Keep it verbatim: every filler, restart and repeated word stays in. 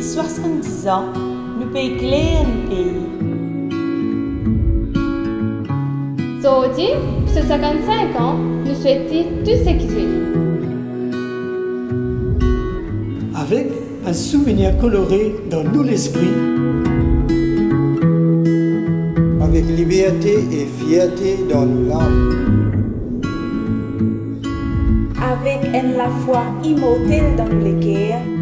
soixante-dix ans, nous pays clés un pays. Aujourd'hui, pour ces cinquante-cinq ans, nous souhaitons tout ce qui suit. Avec un souvenir coloré dans nous l'esprit. Avec liberté et fierté dans nos langues. Avec une la foi immortelle dans les cœurs.